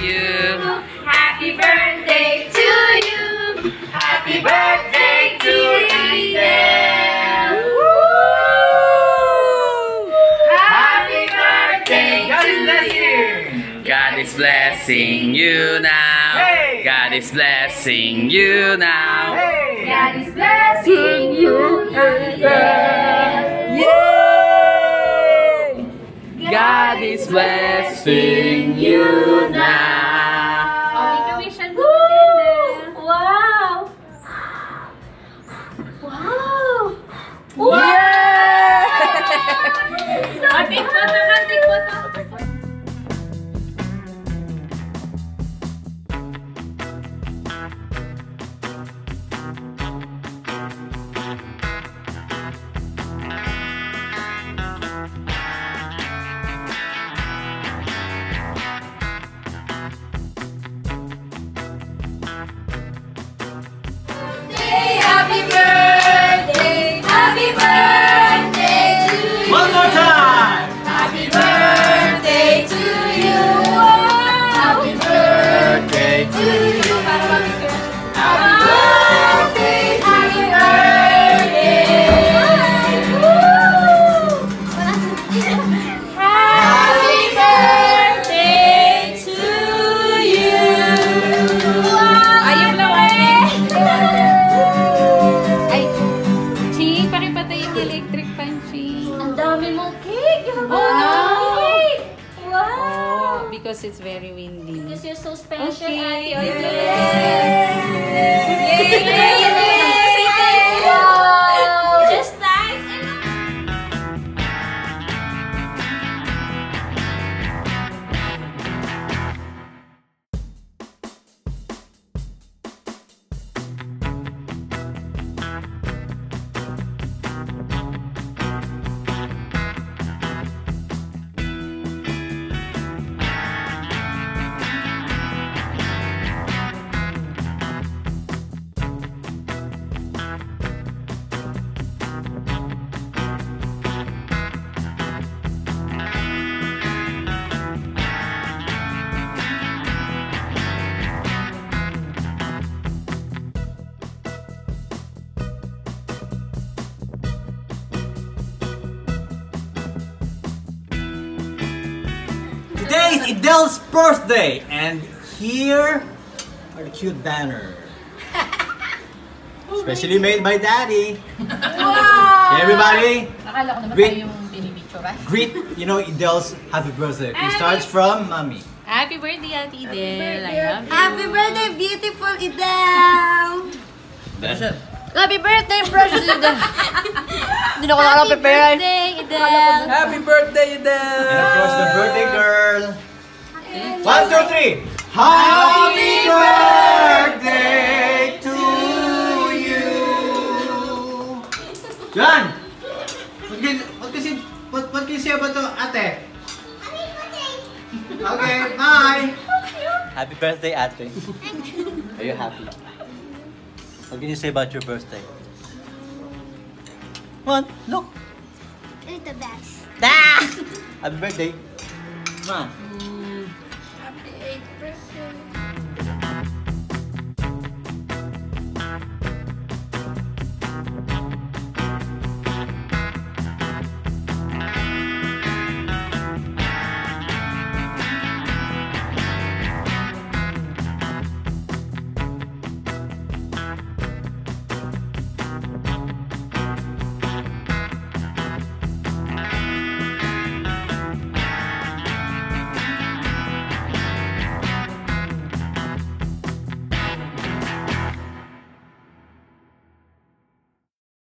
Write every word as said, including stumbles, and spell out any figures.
you. Happy birthday to you. Happy birthday to Ydel. Happy birthday to you. God is blessing you now. Hey. God is blessing you now. Hey! God is blessing you, Ydel. Yay! God is blessing you now. Oh, ikaw mo. Wow! Wow! Wow! Yeah! Take photo ka, take photo. Happy birthday, happy birthday to you. One more time! Happy birthday to you. Happy birthday to you. Happy birthday, happy birthday. Happy birthday to you. Ayun lang eh. Ay, Ching, pakipatay yung electric fan, Ching. Ang dami mong cake! Oh, no! Cake! Wow! Oh, because it's very windy. Because you're so special, Okay. Ate Ydel. Yay! Yay! Wow! Just nice! Today is Ydel's birthday, and here are the cute banners. Especially made by Daddy. Wow! Okay, everybody, Akala ko naman Great. tayo yung pinipicturean. greet, you know, Ydel's happy birthday. It starts from Mommy. Happy birthday, Ate Ydel. I love you. Happy birthday, beautiful Ydel! Happy birthday, precious Ydel! Hindi na ako nakaka-prepare. Happy birthday, Ydel! Happy birthday, Ydel. And of course, the birthday girl. One, two, three. Happy birthday to you. Yan. What can, what can, you, what, what can you say about to, ate? Okay, bye. Happy birthday, Ate. Are you happy? What can you say about your birthday? Come on, look. You're the best. Happy birthday. Come on.